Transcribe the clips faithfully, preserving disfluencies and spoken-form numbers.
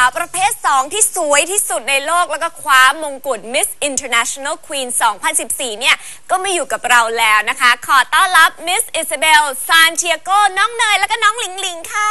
าวประเภทสองที่สวยที่สุดในโลกแล้วก็คว้ามงกุฎ Miss International Queen สองพันสิบสี่เนี่ยก็มาอยู่กับเราแล้วนะคะขอต้อนรับ Miss Isabel Santiago น้องเนยแล้วก็น้องหลิงหลิงค่ะ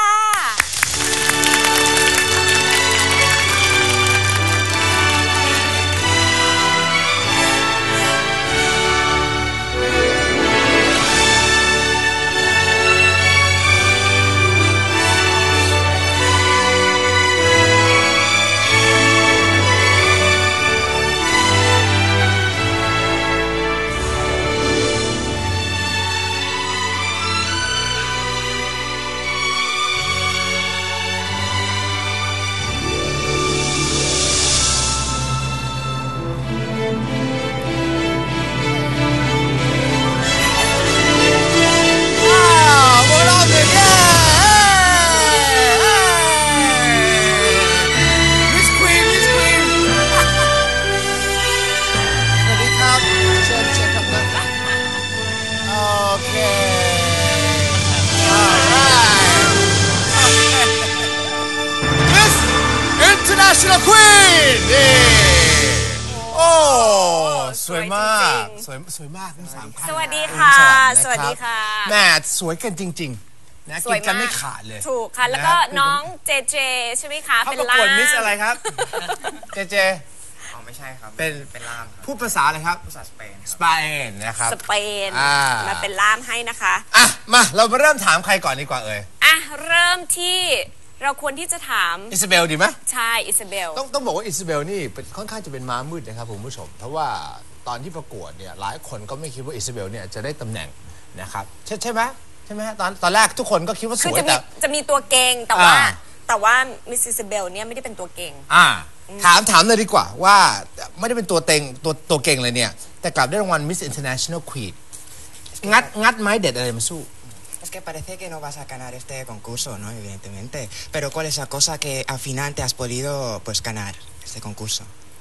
International Queen นี่โอ้สวยมากสวยสวยมากทั้งสามท่านสวัสดีค่ะสวัสดีค่ะแม่สวยกันจริงๆนะกินกันไม่ขาดเลยถูกค่ะแล้วก็น้องเจเจใช่ไหมคะเป็นล่ามเขาประกวดมิสอะไรครับเจเจอ๋อไม่ใช่ครับเป็นเป็นล่ามพูดภาษาอะไรครับภาษาสเปนสเปนนะครับสเปนมาเป็นล่ามให้นะคะอ่ะมาเรามาเริ่มถามใครก่อนดีกว่าเอ่ยอ่ะเริ่มที่เราควรที่จะถามอิซาเบลดีไหมใช่อิซาเบลต้องต้องบอกว่าอิซาเบลนี่เป็นค่อนข้างจะเป็นม้ามืดนะครับคุณผู้ชมเพราะว่าตอนที่ประกวดเนี่ยหลายคนก็ไม่คิดว่าอิซาเบลเนี่ยจะได้ตำแหน่งนะครับใช่ใช่ไหมใช่ไหมตอนตอนแรกทุกคนก็คิดว่าสวยแต่จะมีตัวเก่งแต่ว่าแต่ว่ามิสอิซาเบลเนี่ยไม่ได้เป็นตัวเก่งอ่าถามถามเลยดีกว่าว่าไม่ได้เป็นตัวเต็งตัวตัวเก่งเลยเนี่ยแต่กลับได้รางวัล Miss International Queen งัดงัดไม้เด็ดอะไรมาสู้ Es que parece que no vas a ganar este concurso, ¿no? Evidentemente. Pero ¿cuál es la cosa que al final te has podido, pues, ganar este concurso?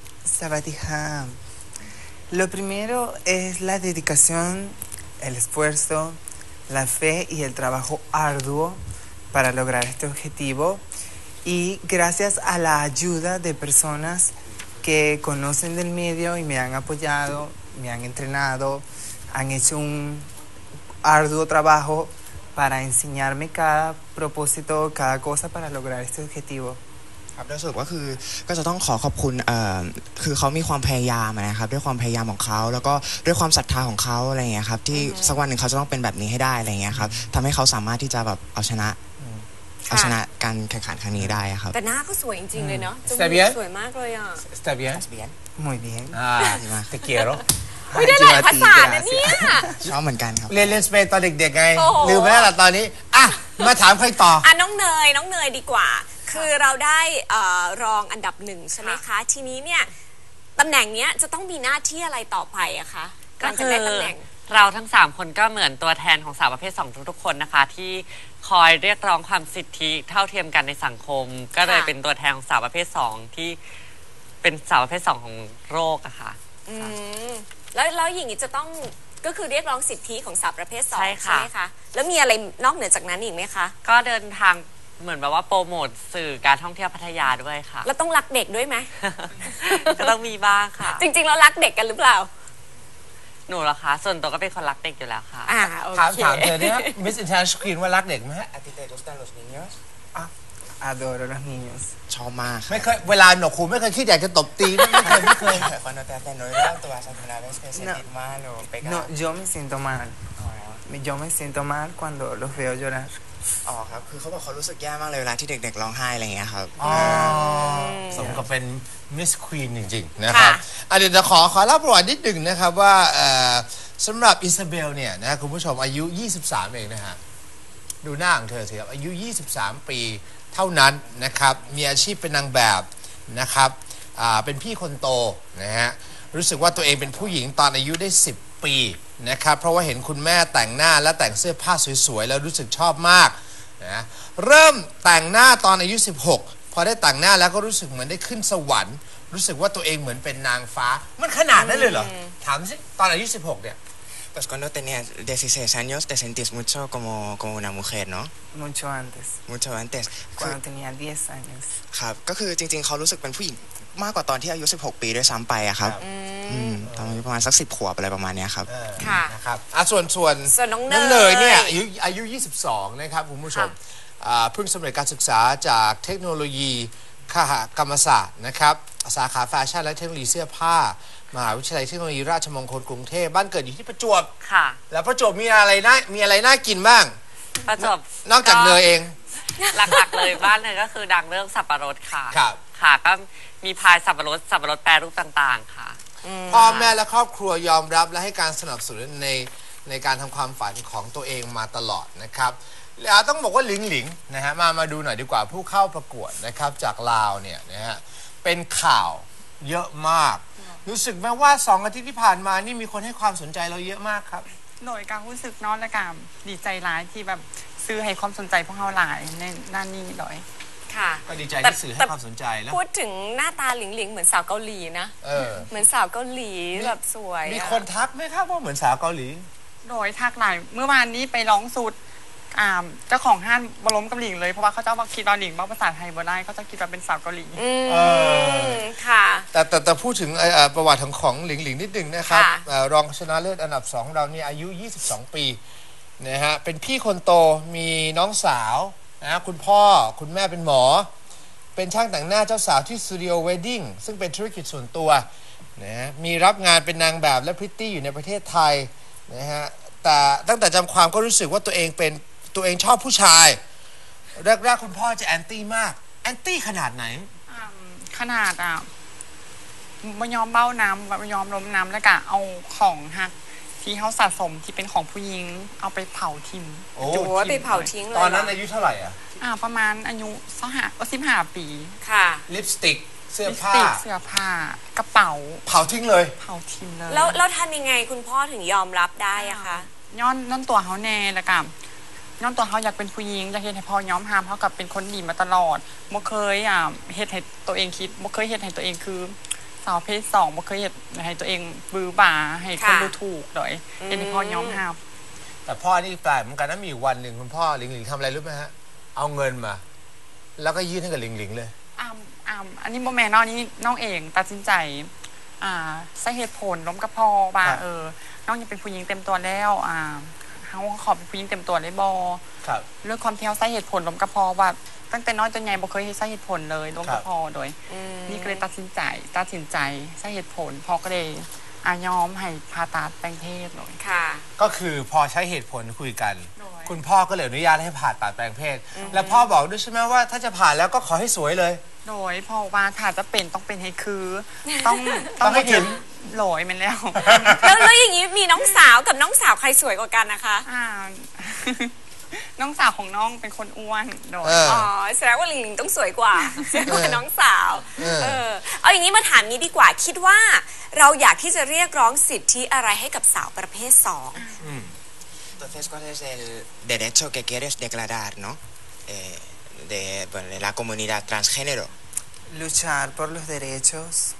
Sabatija. Lo primero es la dedicación, el esfuerzo, la fe y el trabajo arduo para lograr este objetivo. Y gracias a la ayuda de personas que conocen del medio y me han apoyado, me han entrenado, han hecho un arduo trabajo para enseñarme cada propósito, cada cosa para lograr este objetivo ครับแล้วสรุปก็คือก็จะต้องขอขอบคุณเอ่อคือเขามีความพยายามนะครับด้วยความพยายามของเขาแล้วก็ด้วยความศรัทธาของเขาอะไรอย่างเงี้ยครับที่สักวันหนึ่งเขาจะต้องเป็นแบบนี้ให้ได้อะไรอย่างเงี้ยครับทำให้เขาสามารถที่จะแบบเอาชนะเอาชนะการแข่งขันครั้งนี้ได้ครับแต่หน้าก็สวยจริงๆเลยเนาะสวยมากเลยอ่ะ Está bien muy bien ah te quiero ไม่ได้หลายภาษานะเนี่ยชอบเหมือนกันครับเรียนเรียนสเปนตอนเด็กๆไงลืมไปแล้วล่ะตอนนี้อ่ะมาถามใครต่ออ่ะน้องเนยน้องเนยดีกว่าคือเราได้รองอันดับหนึ่งใช่ไหมคะทีนี้เนี่ยตำแหน่งนี้จะต้องมีหน้าที่อะไรต่อไปอะคะการจะได้ตำแหน่งเราทั้งสามคนก็เหมือนตัวแทนของสาวประเภทสองทุกๆคนนะคะที่คอยเรียกร้องความสิทธิเท่าเทียมกันในสังคมก็เลยเป็นตัวแทนของสาวประเภทสองที่เป็นสาวประเภทสองของโลกอะค่ะแล้วแล้วอย่างนี้จะต้องก็คือเรียกร้องสิทธิของสาวประเภทสองใช่ไหมคะแล้วมีอะไรนอกเหนือจากนั้นอีกไหมคะก็เดินทางเหมือนแบบว่าโปรโมทสื่อการท่องเที่ยวพัทยาด้วยค่ะแล้วต้องรักเด็กด้วยไหมก็ต้องมีบ้างค่ะจริงๆแล้วรักเด็กกันหรือเปล่าหนูเหรอคะส่วนตัวก็เป็นคนรักเด็กอยู่แล้วค่ะอ่าโอเคถามถามเธอเนี่ย Miss International Queen ว่ารักเด็กไหมฮะ ¿A ti te gustan los niños? Adoro los niños ชอบมากไม่เคยเวลาหนกหูไม่เคยคิดอยากจะตบตีไม่เคยไม่เคย Cuando te hacen oír tú vas a alguna vez te sentir mal o pegar No yo me siento mal yo me siento mal cuando los veo llorar อ๋อครับคือเขาบอกเขารู้สึกแย่มากเลยเวลาที่เด็กๆร้องไห้อะไรอย่างเงี้ยครับอ๋อสมกับเป็น Miss Queen จริงๆนะครับเดี๋ยวจะขอขอเล่าประวัตินิดหนึ่งนะครับว่าสำหรับอิซาเบลเนี่ยนะคุณผู้ชมอายุยี่สิบสามเองนะฮะดูหน้าของเธอสิครับอายุยี่สิบสามปีเท่านั้นนะครับมีอาชีพเป็นนางแบบนะครับเป็นพี่คนโตนะฮะรู้สึกว่าตัวเองเป็นผู้หญิงตอนอายุได้สิบปีนะครับเพราะว่าเห็นคุณแม่แต่งหน้าและแต่งเสื้อผ้าสวยๆแล้วรู้สึกชอบมากนะเริ่มแต่งหน้าตอนอายุสิบหกพอได้แต่งหน้าแล้วก็รู้สึกเหมือนได้ขึ้นสวรรค์รู้สึกว่าตัวเองเหมือนเป็นนางฟ้ามันขนาดนั้นเลยเหรอถามสิตอนอายุสิบหกเนี่ย Pues cuando tenías dieciséis años te sentís mucho como como una mujer, ¿no? Mucho antes, Mucho antes. cuando tenía diez años. ครับก็คือจริงๆเขารู้สึกเป็นผู้หญิงมากกว่าตอนที่อายุสิบหกปีด้วยซ้ำไปอะครับอืมตอนอายุประมาณสักสิบขวบอะไรประมาณเนี้ยครับเออค่ะนะครับอ่ะส่วนส่วนส่วนน้องเนยเนยเนี่ยอายุอายุ ยี่สิบสอง นะครับคุณผู้ชมอ่าเพิ่งสำเร็จการศึกษาจากเทคโนโลยีคหกรรมศาสตร์นะครับสาขาแฟชั่นและเทคโนโลยีเสื้อผ้ามหาวิทยาลัยเทคโนโลยีราชมงคลกรุงเทพบ้านเกิดอยู่ที่ประจวบค่ะแล้วประจวบมีอะไรน่ามีอะไรน่ากินบ้างประจวบนอกจากเนยเองหลักๆเลยบ้านเลยก็คือดังเรื่องสับปะรดค่ะครับค่ะก็มีพายสับปะรดสับปะรดแปรรูปต่างๆค่ะพ่อแม่และครอบครัวยอมรับและให้การสนับสนุนในในการทำความฝันของตัวเองมาตลอดนะครับแล้วต้องบอกว่าหลิงหลิงนะฮะมามาดูหน่อยดีกว่าผู้เข้าประกวดนะครับจากลาวเนี่ยนะฮะเป็นข่าวเยอะมาก รู้สึกไหมว่าสองอาทิตย์ที่ผ่านมานี่มีคนให้ความสนใจเราเยอะมากครับโดยการรู้สึกเน้องและการดีใจร้ายที่แบบซื้อให้ความสนใจพวกเราหลายในด้านนี้เลยค่ะก็ดีใจแต่ที่สื่อให้แต่ความสนใจแล้วพูดถึงหน้าตาหลิงหลิงเหมือนสาวเกาหลีนะเออเหมือนสาวเกาหลีแบบสวยอะมีคนทักไหมครับว่าเหมือนสาวเกาหลีโดยทักหลายเมื่อวานนี้ไปร้องสูตรอ่าเจ้าของห้างบล้มกับหลิงเลยเพราะว่าเขาเจ้าบอกคิดว่าหลิงบอกภาษาไทยบ่ได้เขาจะคิดว่าเป็นสาวเกาหลีอืมเออค่ะแต่แต่แต่พูดถึงเอ่อเอ่อประวัติของของหลิงหลิงนิดนึงนะครับค่ะเอ่อรองชนะเลิศอันดับสองของเรานี่อายุ ยี่สิบสอง ปีนะฮะเป็นพี่คนโตมีน้องสาวนะฮะคุณพ่อคุณแม่เป็นหมอ เป็นช่างแต่งหน้าเจ้าสาวที่สตูดิโอเวดดิ้งซึ่งเป็นธุรกิจส่วนตัวนะฮะมีรับงานเป็นนางแบบและพริตตี้อยู่ในประเทศไทยนะฮะแต่ตั้งแต่จำความก็รู้สึกว่าตัวเองเป็นตัวเองชอบผู้ชายแรกๆคุณพ่อจะแอนตี้มากแอนตี้ขนาดไหนอ่าขนาดอ่ะไม่ยอมเบ้าน้ำไม่ยอมล้มน้ำแล้วก็เอาของหักที่เขาสะสมที่เป็นของผู้หญิงเอาไปเผาทิ้งโอ้โอ้ยไปเผาทิ้งเลยตอนนั้นเหรอายุเท่าไหร่อ่ะอ่าประมาณอายุสักห้าสิบห้าปีค่ะลิปสติกเสื้อลิปสผ้าติกเสื้อผ้ากระเป๋าเผาทิ้งเลยเผาทิ้งเลยแล้วแล้วทำยังไงคุณพ่อถึงยอมรับได้อะคะย้อนย้อนตัวเขาแน่แล้วกันย้อนตัวเขาอยากเป็นผู้หญิงอยากเห็นให้พ่อย้อมหามเขากับเป็นคนดีมาตลอดบ่เคยอ่ะเฮ็ดให้ตัวเองคิดบ่เคยเฮ็ดให้ตัวเองคือสาวเพศสองบ่เคยเฮ็ดให้ตัวเองบือบ่าให้คนค่ะดูถูกเลยเห็นให้พ่อย้อมหามแต่พ่อนี่แปลกเหมือนกันนะมีอยู่วันหนึ่งคุณพ่อหลิงหลิงทำอะไรรู้ไหมฮะเอาเงินมา แล้วก็ยื่นให้กับหลิงหลิงเลยอ่าอ่าอันนี้บ่แม่นน้องนี้น้องเองตัดสินใจอ่าใช้เหตุผลล้มกับพ่อว่าครับเออน้องยังเป็นผู้หญิงเต็มตัวแล้วอ่าเฮาขอเป็นผู้หญิงเต็มตัวเลยบ่ครับเรื่องความเที่ยวใช้เหตุผลล้มกับพ่อว่าตั้งแต่น้อยจนใหญ่บ่เคยใช้เหตุผลเลยล้มกับพ่อโดยอืมนี่ก็เลยตัดสินใจตัดสินใจใช้เหตุผลพ่อก็เลยอายอมให้ผ่าตัดแปลงเพศเลยค่ะก็คือพอใช้เหตุผลคุยกันโดยคุณพ่อก็เลยอนุญาตให้ผ่าตัดแปลงเพศ และพ่อบอกด้วยใช่ไหมว่าถ้าจะผ่าแล้วก็ขอให้สวยเลยโดยพ่อว่าถ้าจะเป็นต้องเป็นให้คือ ต้องต้องให้ถึงโหลอยมันแล้วแล้วแล้วอย่างนี้มีน้องสาวกับน้องสาวใครสวยกว่ากันนะคะอ่า น้องสาวของน้องเป็นคนอ้วนโดยเอออ๋อแสดงว่าหลิงหลิงต้องสวยกว่าสวยกว่าน้องสาวเออเออเอาอย่างนี้มาถามนี้ดีกว่าคิดว่าเราอยากที่จะเรียกร้องสิทธิอะไรให้กับสาวประเภทสอง Entonces, ¿cuál es el derecho que quieres declarar, no? Eh, de, bueno, de la comunidad transgénero. Luchar por los derechos,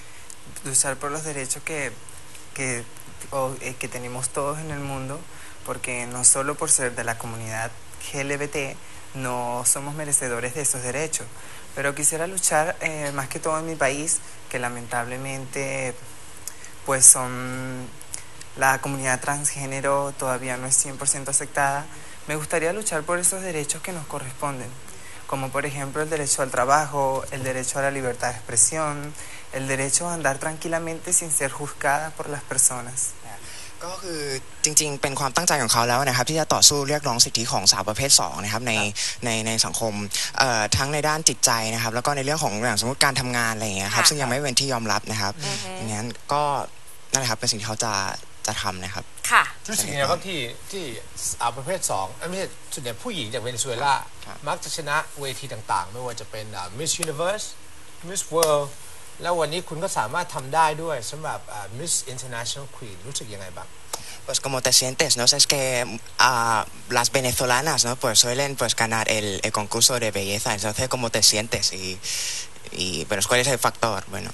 luchar por los derechos que, que, o, eh, que tenemos todos en el mundo, porque no solo por ser de la comunidad G L B T no somos merecedores de esos derechos, pero quisiera luchar eh, más que todo en mi país, que lamentablemente pues son la comunidad transgénero todavía no es cien por ciento aceptada. Me gustaría luchar por esos derechos que nos corresponden, como por ejemplo el derecho al trabajo, el derecho a la libertad de expresión, el derecho a andar tranquilamente sin ser juzgada por las personas. ก็คือจริงๆเป็นความตั้งใจของเขาแล้วนะครับที่จะต่อสู้เรียกร้องสิทธิของสาวประเภทสองนะครับในในในสังคมเอ่อทั้งในด้านจิตใจนะครับแล้วก็ในเรื่องของอย่างสมมติการทำงานอะไรอย่างเงี้ยครับค่ะซึ่งยังไม่เป็นที่ยอมรับนะครับอย่างนั้นก็นั่นแหละครับเป็นสิ่งที่เขาจะจะทำนะครับค่ะรู้สึกยังไงครับที่ที่สาวประเภทสองเอ้ยไม่ใช่ส่วนใหญ่ผู้หญิงจากเวเนซุเอลาครับมักจะชนะเวทีต่างๆ ไม่ว่าจะเป็นอ่า Miss Universe Miss World แล้ววันนี้คุณก็สามารถทำได้ด้วยสำหรับอ่า Miss International Queen รู้สึกยังไงบ้าง Pues como te sientes, ¿no? Es que uh, las venezolanas, ¿no? Pues suelen pues ganar el, el concurso de belleza. Entonces, ¿cómo te sientes? Y, y, pero ¿cuál es el factor? Bueno.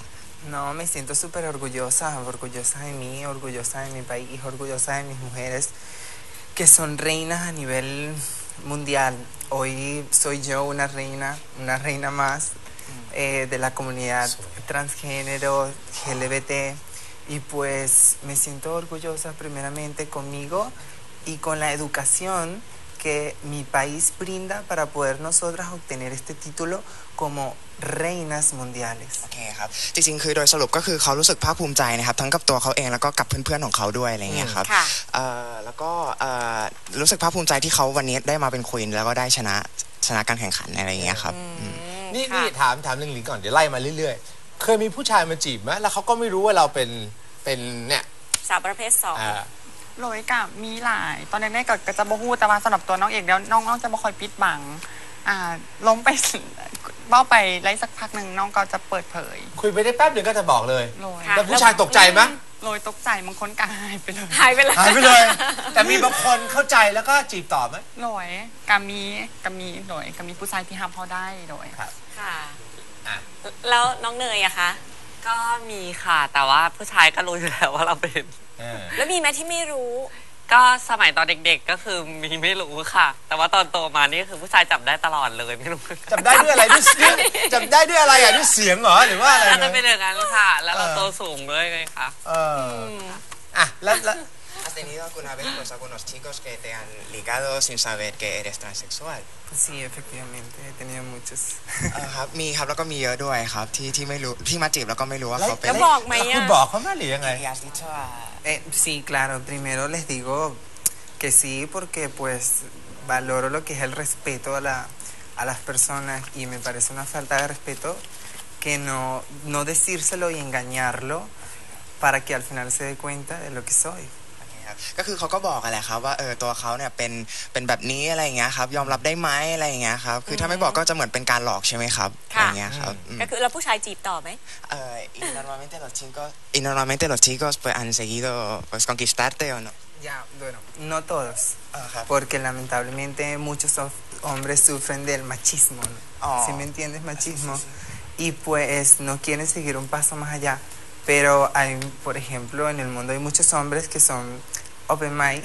No, me siento súper orgullosa, orgullosa de mí, orgullosa de mi país, orgullosa de mis mujeres que son reinas a nivel mundial. Hoy soy yo una reina, una reina más eh, de la comunidad transgénero, L G B T, y pues me siento orgullosa primeramente conmigo y con la educación que mi país brinda para poder nosotras obtener este título como reinas mundiales. โอเคครับจริงๆคือโดยสรุปก็คือเขารู้สึกภาคภูมิใจนะครับทั้งกับตัวเขาเองแล้วก็กับเพื่อนๆของเขาด้วยอะไรเงี้ยครับค่ะเอ่อแล้วก็เอ่อรู้สึกภาคภูมิใจที่เขาวันนี้ได้มาเป็นควีนแล้วก็ได้ชนะชนะการแข่งขันอะไรเงี้ยครับอืมนี่ค่ะนี่ถามถามหลิงหลิงก่อนเดี๋ยวไล่มาเรื่อยๆ เคยมีผู้ชายมาจีบไหมแล้วเขาก็ไม่รู้ว่าเราเป็นเป็นเนี่ยสาวประเภทสองอ่าโรยกับมีหลาย ตอนแรกๆก็ก็จะบ่ฮู้แต่ว่าสำหรับตัวน้องเองแล้วน้องน้องจะบ่ค่อยปิดบังอ่าล้มไป เบ้าไปไล่สักพักหนึ่งน้องก็จะเปิดเผยคุยไปได้แป๊บเดียวก็จะบอกเลยโรยค่ะแล้วผู้ชายตกใจไหมโรยตกใจบางคนก็หายไปเลยหายไปเลยหายไปเลย แต่มีบางคนเข้าใจแล้วก็จีบต่อไหมโรยกามีกามีโรยกามีผู้ชายที่ห้ามเขาได้โรยครับค่ะอ่ะแล้วน้องเนยอะคะก็มีค่ะ แต่ว่าผู้ชายก็รู้อยู่แล้วว่าเราเป็นเออแล้วมีไหมที่ไม่รู้ก็สมัยตอนเด็กๆก็คือมีไม่รู้ค่ะ แต่ว่าตอนโตมานี่คือผู้ชายจับได้ตลอดเลยไม่รู้จำได้ด้วยอะไรด้วยเสียงจำได้ด้วยอะไรอ่ะด้วยเสียงเหรอหรือว่าอะไรน่าจะนะเป็นอย่างนั้นค่ะ แล้วเราเออโตสูงด้วยไงคะเอออ่ะแล้วแล้ว ¿Has tenido alguna vez pues algunos chicos que te han ligado sin saber que eres transexual? Sí, efectivamente, he tenido muchos. เออครับมีครับแล้วก็มีเยอะด้วยครับที่ที่ไม่รู้ที่มาจีบแล้วก็ไม่รู้ว่าเขาเป็นแล้วบอกไหมแล้วคุณอะบอกเขาไหมหรือยังไง Y has dicho a Eh, sí, claro, primero les digo que sí, porque pues valoro lo que es el respeto a, la, a las personas y me parece una falta de respeto que no, no decírselo y engañarlo para que al final se dé cuenta de lo que soy. ก็คือเขาก็บอกอะไรครับว่าเออตัวเขาเนี่ยเป็นเป็นแบบนี้อะไรอย่างเงี้ยครับยอมรับได้ไหมอะไรอย่างเงี้ยครับคือถ้าไม่บอกก็จะเหมือนเป็นการหลอกใช่ไหมครับอค่ะย่างเงี้ยครับอืมก็คือแล้วผู้ชายจีบต่อไหมเอ่อ y normalmente los chicos y normalmente los chicos pues han seguido pues conquistarte o no Ya, bueno, no todos, เออครับ porque lamentablemente muchos of- hombres sufren del machismo, ¿no? Oh. ¿Sí me entiendes? Machismo. Y pues no quieren seguir un paso más allá. Pero hay, por ejemplo, en el mundo hay muchos hombres que son open mind,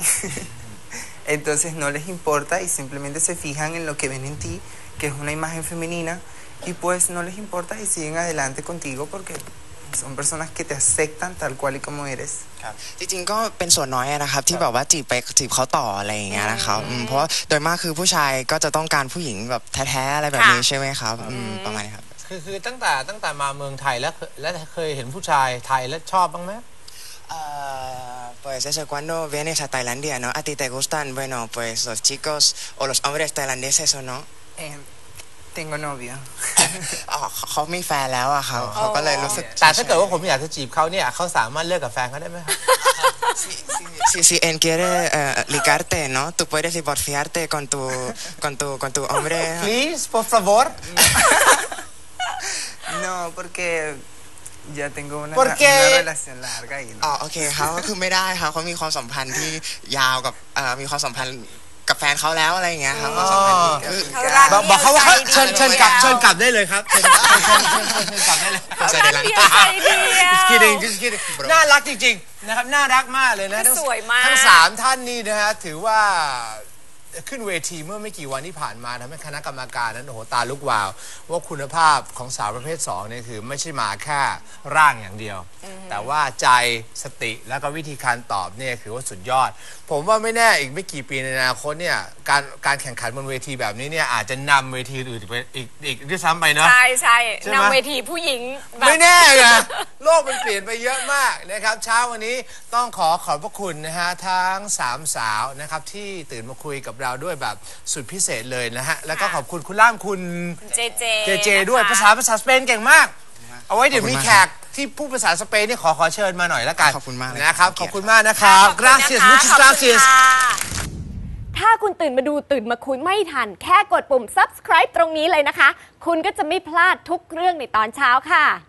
entonces no les importa y simplemente se fijan en lo que ven en ti, que es una imagen femenina, y pues no les importa y siguen adelante contigo porque son personas que te aceptan tal cual y como eres. ครับจริงๆก็เป็นส่วนน้อยนะครับที่แบบว่าจีบไปจีบเขาต่ออะไรอย่างเงี้ยนะครับอืมเพราะว่าโดยมากคือผู้ชายก็จะต้องการผู้หญิงแบบแท้ๆอะไรแบบนี้ค่ะใช่ไหมครับอืมประมาณนี้ครับคือคือตั้งแต่ตั้งแต่มาเมืองไทยแล้วเคยแล้วเคยเห็นผู้ชายไทยแล้วชอบบ้างไหม Ah, pues desde cuando vienes a Tailandia, ¿no? ¿A ti te gustan, bueno, pues los chicos o los hombres tailandeses o no? Eh, tengo novio. อ๋อเขามีแฟนแล้วอะครับเขาก็เลยรู้สึกแต่ถ้าเกิดว่าผมอยากจะจีบเขาเนี่ยเขาสามารถเลิกกับแฟนเขาได้ไหมครับ Si, si él quiere eh, ligarte, ¿no? Tú puedes divorciarte con tu, con tu, con tu hombre. please por favor No, porque ya tengo una, ¿Por qué? una relación larga y no. อ๋อโอเคครับก็คือไม่ได้ครับเขามีความสัมพันธ์ที่ยาวกับเอ่อมีความสัมพันธ์กับแฟนเขาแล้วอะไรอย่างเงี้ยครับความสัมพันธ์ที่คือเขารักบอกบอกเขาว่าเดียวใจเชิญดีเชิญกลับแล้วเชิญกลับได้เลยครับเชิญเชิญเชิญเชิญเชิญเชิญกลับได้เลยคุณเสด็จหลังเดียวใจเดียว just kidding just kidding น่ารักจริงๆนะครับน่ารักมากเลยนะทั้งสวยมากทั้งสามท่านนี่นะฮะถือว่าขึ้นเวทีเมื่อไม่กี่วันที่ผ่านมาทำให้คณะกรรมการนั้นโอ้โหตาลุกวาว ว่าคุณภาพของสาวประเภทสองเนี่ยคือไม่ใช่มาแค่ร่างอย่างเดียว แต่ว่าใจสติแล้วก็วิธีการตอบเนี่ยคือว่าสุดยอด ผมว่าไม่แน่อีกไม่กี่ปีในอนาคตเนี่ยการการแข่งขันบนเวทีแบบนี้เนี่ยอาจจะนำเวทีอื่นไปอีกอีกด้วยซ้ำไปเนาะใช่ใช่ใช่ไหมนำเวทีผู้หญิงแบบไม่แน่ไงโลกมันเปลี่ยนไปเยอะมากนะครับเช้าวันนี้ต้องขอขอบพระคุณนะฮะทั้งสามสาวนะครับที่ตื่นมาคุยกับเราด้วยแบบสุดพิเศษเลยนะฮะแล้วก็ขอบคุณคุณล่ามคุณเจเจเจเจด้วยนะคะภาษาภาษาสเปนเก่งมาก เอาไว้เดี๋ยวมีขอบคุณมากแขกที่พูดภาษาสเปนนี่ขอขอเชิญมาหน่อยละกันขอบคุณมากเลยนะครับขขออบบ คุคุณณมากนะครับ gracias ขอบ muchas คุณ gracias ค่ะถ้าคุณตื่นมาดูตื่นมาคุยไม่ทัน แค่กดปุ่ม subscribe ตรงนี้เลยนะคะ คุณก็จะไม่พลาดทุกเรื่องในตอนเช้าค่ะ